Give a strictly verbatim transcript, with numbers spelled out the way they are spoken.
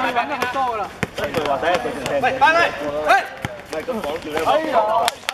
咪揾得好多噶啦。 跟住話第一句先聽。 喂，翻嚟，喂， 唔係咁講住咧。